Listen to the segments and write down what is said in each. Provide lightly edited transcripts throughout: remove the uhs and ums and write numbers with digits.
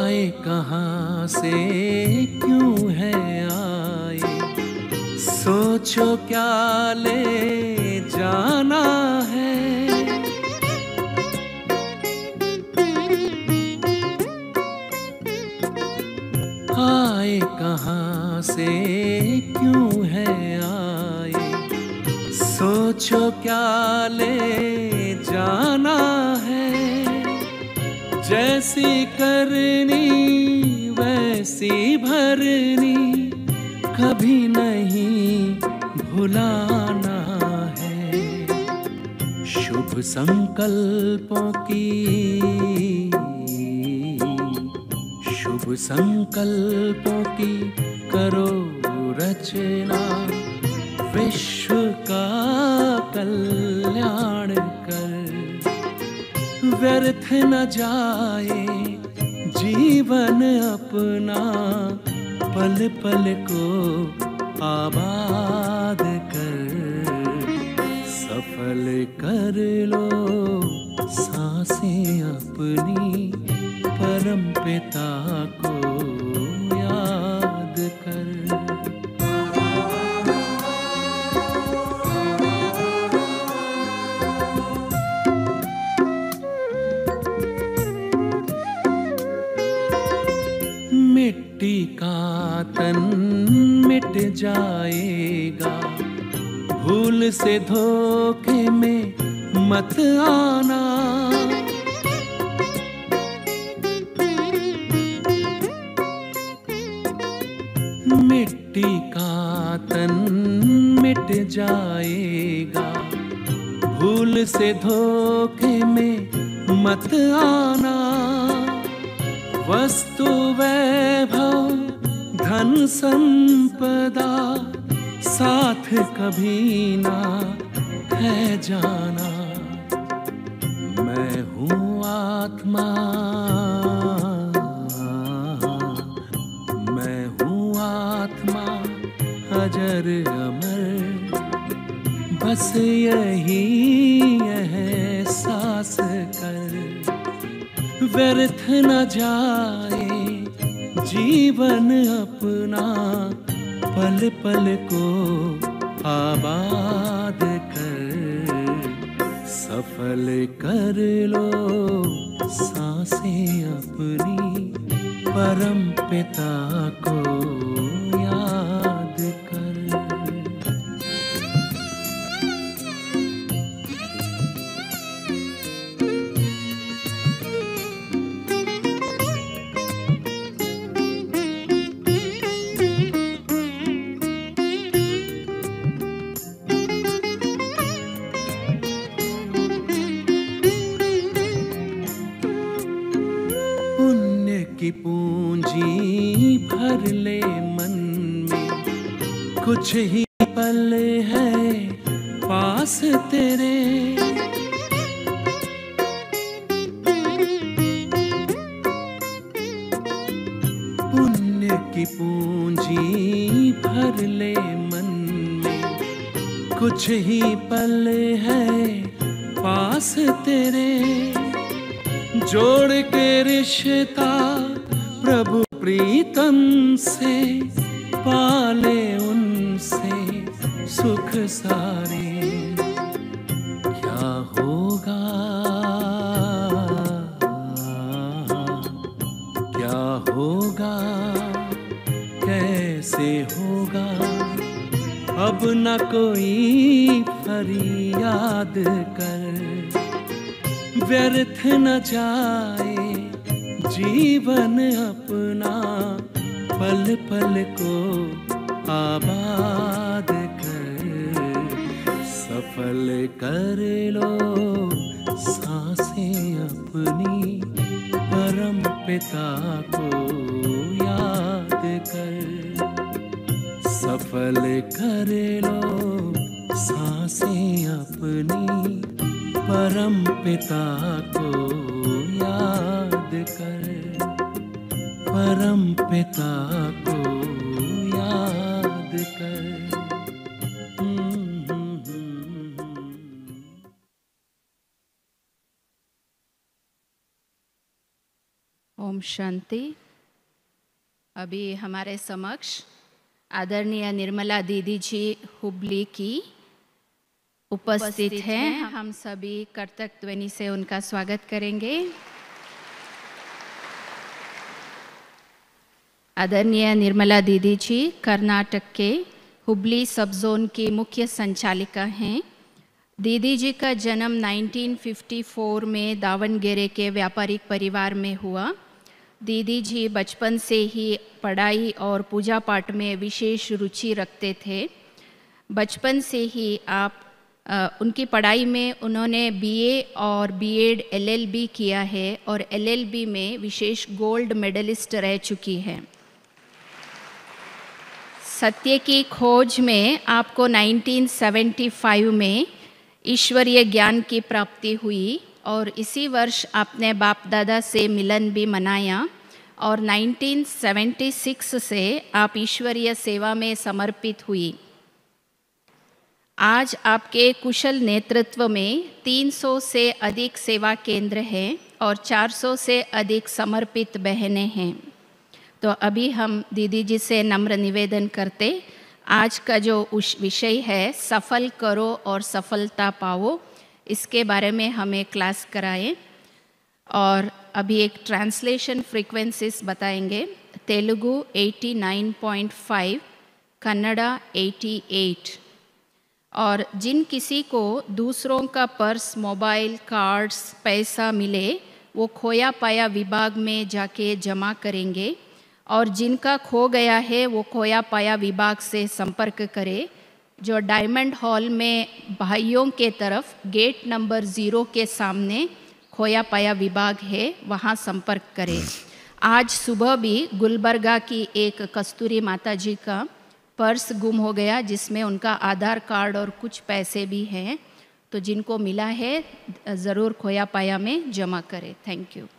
आए कहाँ से क्यों है आए, सोचो क्या ले जाना है। आए कहाँ से क्यों है आए, सोचो क्या ले जाना है। जैसी करनी वैसी भरनी, कभी नहीं भुलाना है। शुभ संकल्पों की, शुभ संकल्पों की करो रचना, विश्व का कल्याण कर। व्यर्थ न जाए जीवन अपना, पल पल को आबाद कर। सफल कर लो सांसें अपनी, परम पिता को याद कर। मिट्टी का तन मिट जाएगा, भूल से धोखे में मत आना। मिट्टी का तन मिट जाएगा, भूल से धोखे में मत आना। वस्तु वैभव धन संपदा, साथ कभी ना है जाना। मैं हूँ आत्मा, मैं हूँ आत्मा अजर अमर, बस यही एहसास कर। व्यर्थ न जाए जीवन अपना, पल पल को आबाद कर। सफल कर लो सांसें अपनी, परम पिता को याद कर। की पूंजी भर ले मन में, कुछ ही पल है पास तेरे। पुण्य की पूंजी भर ले मन में, कुछ ही पल है पास तेरे। जोड़ के रिश्ता प्रभु प्रीतम से, पाले उनसे सुख सारे। क्या होगा, क्या होगा, कैसे होगा, अब न कोई फरियाद कर। व्यर्थ न जाए जीवन अपना, पल पल को आबाद कर। सफल कर लो सांसें अपनी, परम पिता को याद कर। सफल कर लो सांसें अपनी, परम पिता को याद कर। परम पिता को याद कर। ओम शांति। अभी हमारे समक्ष आदरणीय निर्मला दीदी जी हुबली की उपस्थित हैं। हम सभी कर्तक ध्वनि से उनका स्वागत करेंगे। आदरणीय निर्मला दीदी जी कर्नाटक के हुबली सब जोन की मुख्य संचालिका हैं। दीदी जी का जन्म 1954 में दावणगेरे के व्यापारिक परिवार में हुआ। दीदी जी बचपन से ही पढ़ाई और पूजा पाठ में विशेष रुचि रखते थे। बचपन से ही उनकी पढ़ाई में उन्होंने बीए और बीएड एलएलबी किया है और एलएलबी में विशेष गोल्ड मेडलिस्ट रह चुकी है। सत्य की खोज में आपको 1975 में ईश्वरीय ज्ञान की प्राप्ति हुई और इसी वर्ष आपने बाप दादा से मिलन भी मनाया और 1976 से आप ईश्वरीय सेवा में समर्पित हुई। आज आपके कुशल नेतृत्व में 300 से अधिक सेवा केंद्र हैं और 400 से अधिक समर्पित बहनें हैं। तो अभी हम दीदी जी से नम्र निवेदन करते, आज का जो विषय है सफल करो और सफलता पाओ, इसके बारे में हमें क्लास कराएं। और अभी एक ट्रांसलेशन फ्रीक्वेंसीज बताएंगे। तेलुगु 89.5, कन्नड़ा 88। और जिन किसी को दूसरों का पर्स, मोबाइल, कार्ड्स, पैसा मिले वो खोया पाया विभाग में जाके जमा करेंगे और जिनका खो गया है वो खोया पाया विभाग से संपर्क करें। जो डायमंड हॉल में भाइयों के तरफ गेट नंबर 0 के सामने खोया पाया विभाग है, वहाँ संपर्क करें। आज सुबह भी गुलबर्गा की एक कस्तूरी माता जी का पर्स गुम हो गया जिसमें उनका आधार कार्ड और कुछ पैसे भी हैं। तो जिनको मिला है ज़रूर खोया पाया में जमा करें। Thank you.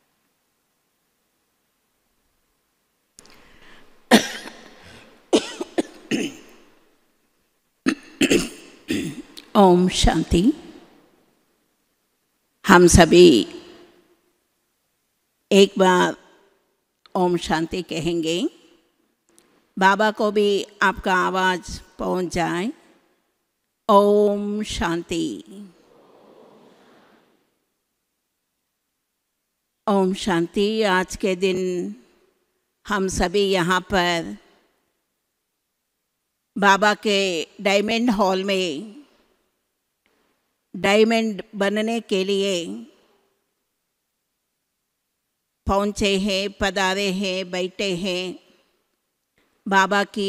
ओम शांति। हम सभी एक बार ओम शांति कहेंगे। बाबा को भी आपका आवाज़ पहुंच जाए। ओम शांति। ओम शांति। आज के दिन हम सभी यहाँ पर बाबा के डायमंड हॉल में डायमंड बनने के लिए पहुँचे हैं, पधारे हैं, बैठे हैं। बाबा की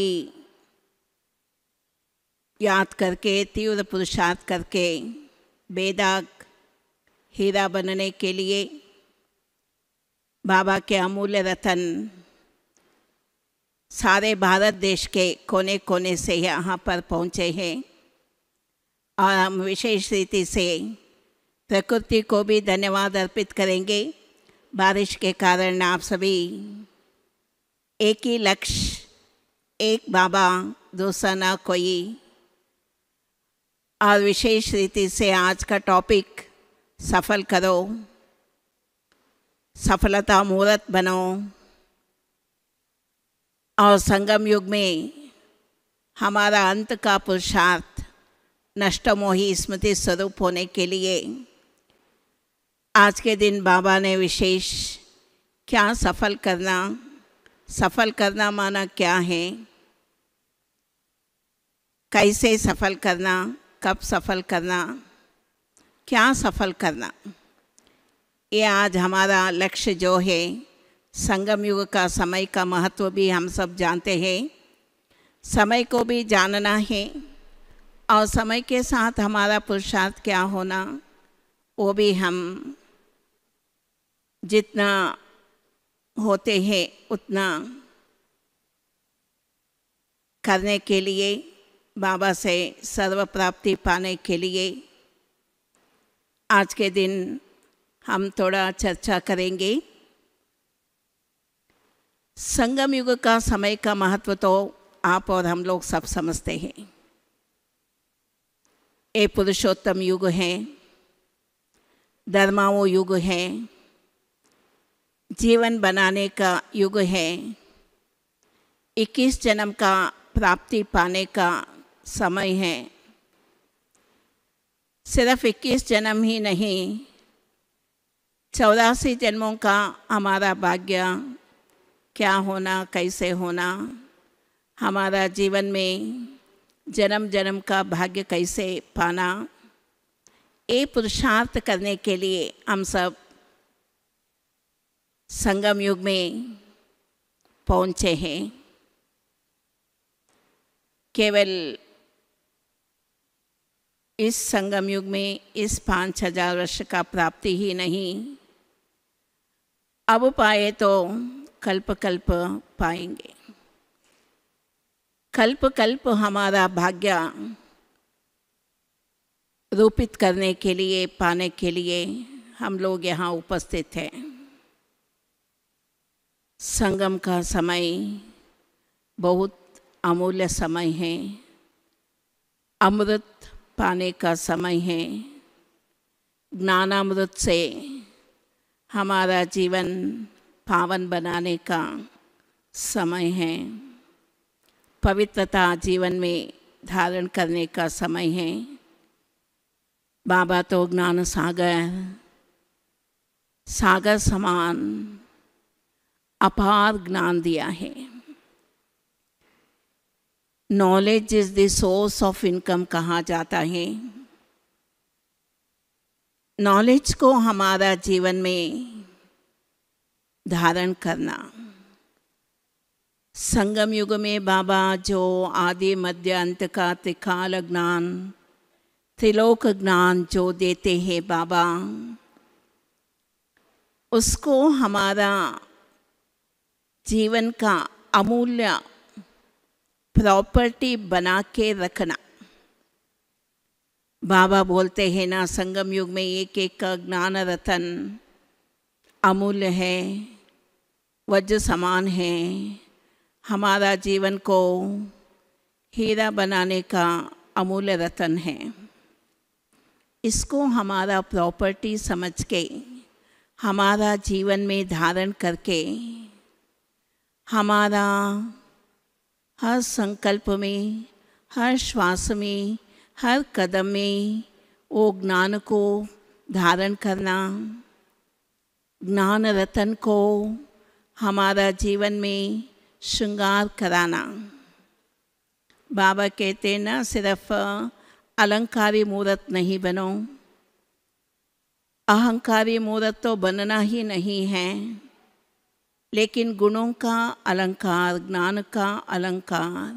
याद करके, तीव्र पुरुषार्थ करके बेदाग हीरा बनने के लिए बाबा के अमूल्य रतन सारे भारत देश के कोने कोने से यहाँ पर पहुँचे हैं। और हम विशेष रीति से प्रकृति को भी धन्यवाद अर्पित करेंगे। बारिश के कारण आप सभी एक ही लक्ष्य, एक बाबा, दूसरा ना कोई। और विशेष रीति से आज का टॉपिक सफल करो, सफलता मुहूर्त बनो। और संगम युग में हमारा अंत का पुरुषार्थ नष्टमोही स्मृति स्वरूप होने के लिए आज के दिन बाबा ने विशेष क्या सफल करना माना क्या है, कैसे सफल करना, कब सफल करना, क्या सफल करना, ये आज हमारा लक्ष्य जो है। संगम युग का समय का महत्व भी हम सब जानते हैं। समय को भी जानना है और समय के साथ हमारा पुरुषार्थ क्या होना वो भी हम जितना होते हैं उतना करने के लिए, बाबा से सर्व प्राप्ति पाने के लिए आज के दिन हम थोड़ा चर्चा करेंगे। संगम युग का समय का महत्व तो आप और हम लोग सब समझते हैं। ये पुरुषोत्तम युग है, धर्माओं युग है, जीवन बनाने का युग है। 21 जन्म का प्राप्ति पाने का समय है। सिर्फ 21 जन्म ही नहीं, 84 जन्मों का हमारा भाग्य क्या होना, कैसे होना, हमारा जीवन में जन्म जन्म का भाग्य कैसे पाना, ये पुरुषार्थ करने के लिए हम सब संगम युग में पहुँचे हैं। केवल इस संगम युग में इस 5000 वर्ष का प्राप्ति ही नहीं, अब पाए तो कल्प कल्प पाएंगे। कल्प कल्प हमारा भाग्य रूपित करने के लिए, पाने के लिए हम लोग यहाँ उपस्थित हैं। संगम का समय बहुत अमूल्य समय है, अमृत पाने का समय है। ज्ञानामृत से हमारा जीवन पावन बनाने का समय है। पवित्रता जीवन में धारण करने का समय है। बाबा तो ज्ञान सागर, सागर समान अपार ज्ञान दिया है। Knowledge is the source of income कहा जाता है। नॉलेज को हमारा जीवन में धारण करना। संगम युग में बाबा जो आदि मध्य अंत का त्रिकाल ज्ञान, त्रिलोक ज्ञान जो देते हैं बाबा, उसको हमारा जीवन का अमूल्य प्रॉपर्टी बना के रखना। बाबा बोलते हैं ना, संगम युग में एक एक का ज्ञान रतन अमूल्य है, वज्र समान है। हमारा जीवन को हीरा बनाने का अमूल्य रतन है। इसको हमारा प्रॉपर्टी समझ के हमारा जीवन में धारण करके हमारा हर संकल्प में, हर श्वास में, हर कदम में वो ज्ञान को धारण करना, ज्ञान रतन को हमारा जीवन में श्रृंगार कराना। बाबा कहते ना, सिर्फ अलंकारी मूर्त नहीं बनो, अहंकारी मूर्त तो बनना ही नहीं है, लेकिन गुणों का अलंकार, ज्ञान का अलंकार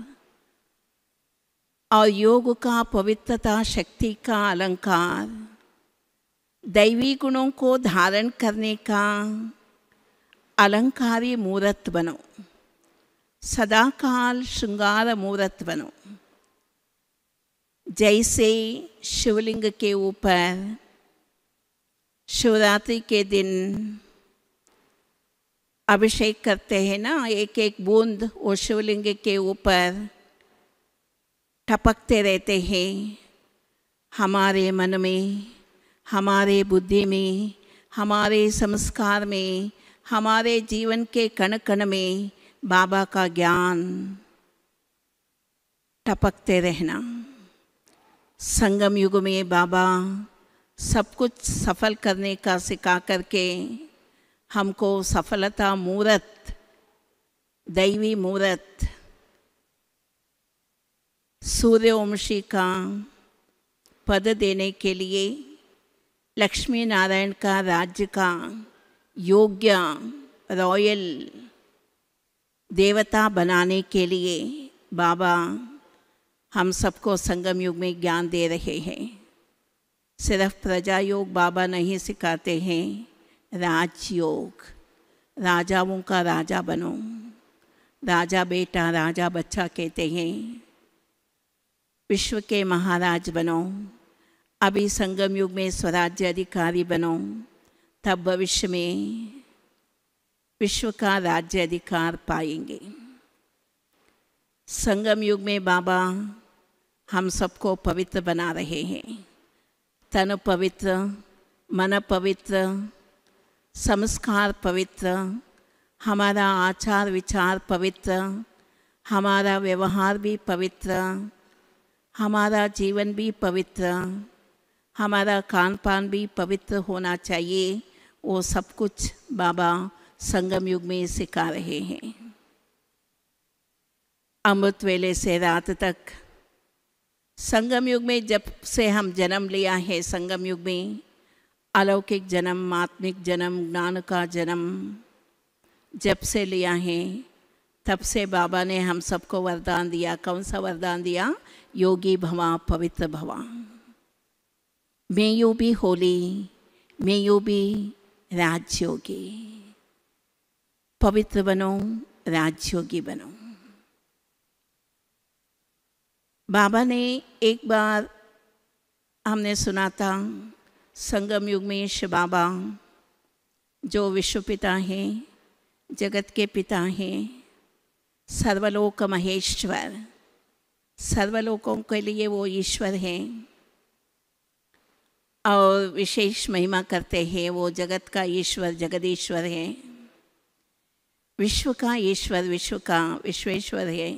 और योग का, पवित्रता शक्ति का अलंकार, दैवी गुणों को धारण करने का अलंकारी मूर्त बनो, सदाकाल श्रृंगार मूर्त बनो। जैसे शिवलिंग के ऊपर शिवरात्रि के दिन अभिषेक करते हैं ना, एक एक बूंद वो शिवलिंग के ऊपर टपकते रहते हैं। हमारे मन में, हमारे बुद्धि में, हमारे संस्कार में, हमारे जीवन के कण कण में बाबा का ज्ञान टपकते रहना। संगम युग में बाबा सब कुछ सफल करने का सिखा करके हमको सफलता मूर्त, दैवी मूर्त, सूर्यवंशी का पद देने के लिए, लक्ष्मी नारायण का राज्य का योग्य रॉयल देवता बनाने के लिए बाबा हम सबको संगम युग में ज्ञान दे रहे हैं। सिर्फ प्रजा योग बाबा नहीं सिखाते हैं, राजयोग, राजाओं का राजा बनो, राजा बेटा, राजा बच्चा कहते हैं। विश्व के महाराज बनो। अभी संगम युग में स्वराज्य अधिकारी बनो, तब भविष्य में विश्व का राज्य अधिकार पाएंगे। संगम युग में बाबा हम सबको पवित्र बना रहे हैं। तन पवित्र, मन पवित्र, संस्कार पवित्र, हमारा आचार विचार पवित्र, हमारा व्यवहार भी पवित्र, हमारा जीवन भी पवित्र, हमारा खान पान भी पवित्र होना चाहिए। वो सब कुछ बाबा संगम युग में सिखा रहे हैं। अमृत वेले से रात तक संगम युग में जब से हम जन्म लिया है, संगम युग में अलौकिक जन्म, आत्मिक जन्म, ज्ञान का जन्म जब से लिया है, तब से बाबा ने हम सबको वरदान दिया। कौन सा वरदान दिया? योगी भवा, पवित्र भवा। May you be holy, may you be Rajyogi. पवित्र बनो, राजयोगी बनो। बाबा ने एक बार हमने सुना था, संगम युग में शिव बाबा जो विश्व पिता हैं, जगत के पिता हैं, सर्वलोक महेश्वर, सर्वलोकों के लिए वो ईश्वर हैं और विशेष महिमा करते हैं। वो जगत का ईश्वर, जगदीश्वर है, विश्व का ईश्वर, विश्व का विश्वेश्वर है,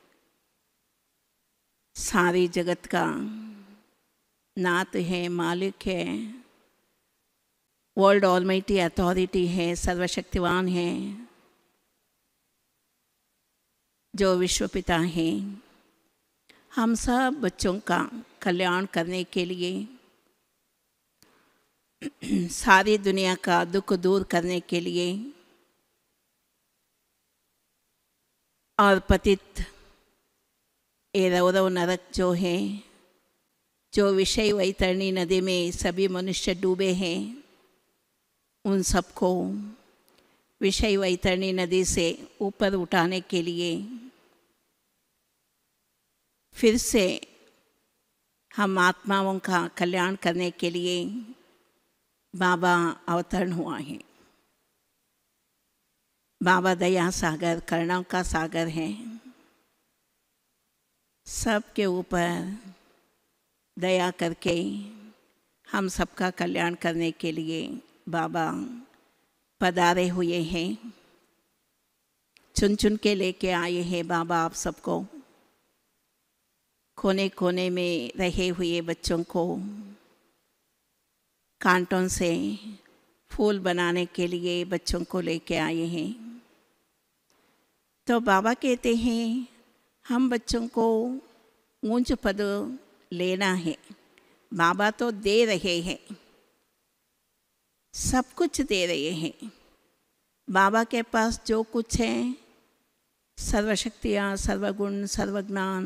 सारी जगत का नाथ है, मालिक है, वर्ल्ड ऑलमाइटी अथॉरिटी है, सर्वशक्तिवान है, जो विश्व पिता हैं। हम सब बच्चों का कल्याण करने के लिए, सारी दुनिया का दुख दूर करने के लिए और पतित ये रौरव नरक जो है, जो विषय वैतरणी नदी में सभी मनुष्य डूबे हैं, उन सबको विषय वैतरणी नदी से ऊपर उठाने के लिए फिर से हम आत्माओं का कल्याण करने के लिए बाबा अवतरण हुआ है। बाबा दया सागर, करुणा का सागर है। सबके ऊपर दया करके हम सबका कल्याण करने के लिए बाबा पधारे हुए हैं। चुन चुन के लेके आए हैं बाबा आप सबको। कोने कोने में रहे हुए बच्चों को कांटों से फूल बनाने के लिए बच्चों को लेके आए हैं। तो बाबा कहते हैं हम बच्चों को ऊंच पद लेना है। बाबा तो दे रहे हैं, सब कुछ दे रहे हैं। बाबा के पास जो कुछ है, सर्वशक्तियाँ, सर्वगुण, सर्वज्ञान,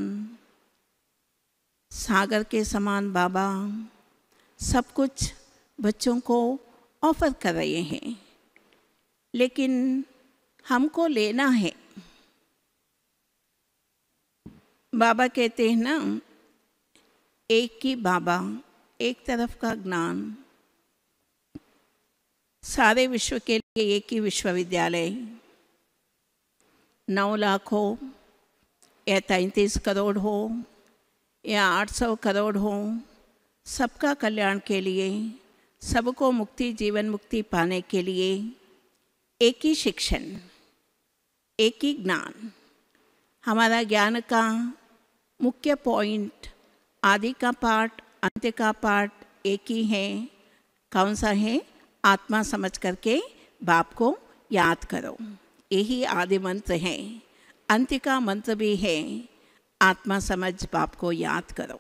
सागर के समान बाबा सब कुछ बच्चों को ऑफर कर रहे हैं, लेकिन हमको लेना है। बाबा कहते हैं ना, एक ही बाबा, एक तरफ का ज्ञान, सारे विश्व के लिए एक ही विश्वविद्यालय, 9 लाख हो या 33 करोड़ हो या 800 करोड़ हो, सबका कल्याण के लिए, सबको मुक्ति, जीवन मुक्ति पाने के लिए एक ही शिक्षण, एक ही ज्ञान। हमारा ज्ञान का मुख्य पॉइंट, आदि का पाठ, अंत्य का पाठ एक ही है। कौन सा है? आत्मा समझ करके बाप को याद करो। यही आदि मंत्र है। अंत्य का मंत्र भी है, आत्मा समझ बाप को याद करो।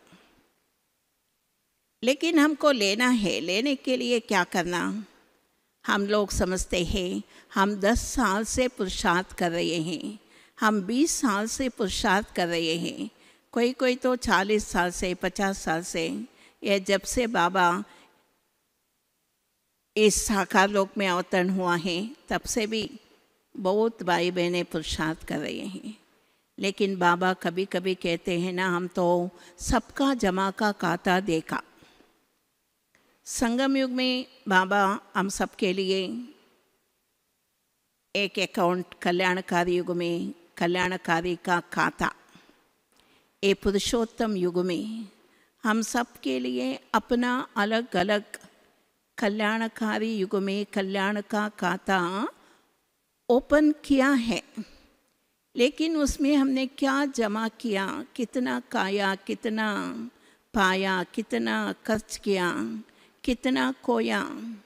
लेकिन हमको लेना है। लेने के लिए क्या करना? हम लोग समझते हैं हम 10 साल से पुरुषार्थ कर रहे हैं, हम 20 साल से पुरुषार्थ कर रहे हैं, कोई कोई तो 40 साल से, 50 साल से, या जब से बाबा इस साकार लोक में अवतरण हुआ है तब से भी बहुत भाई बहनें पुरुषार्थ कर रहे हैं। लेकिन बाबा कभी कभी कहते हैं ना, हम तो सबका जमा का खाता देखा। संगम युग में बाबा हम सबके लिए एक अकाउंट, कल्याणकारी युग में कल्याणकारी का खाता, ये पुरुषोत्तम युग में हम सब के लिए अपना अलग अलग कल्याणकारी युग में कल्याण का खाता ओपन किया है, लेकिन उसमें हमने क्या जमा किया, कितना खाया, कितना पाया, कितना खर्च किया, कितना खोया।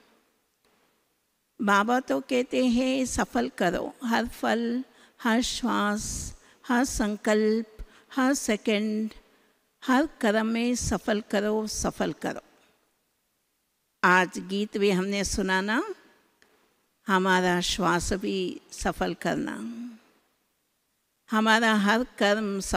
बाबा तो कहते हैं सफल करो, हर फल, हर श्वास, हर संकल्प, हर सेकंड, हर कर्म में सफल करो, सफल करो। आज गीत भी हमने सुना ना, हमारा श्वास भी सफल करना, हमारा हर कर्म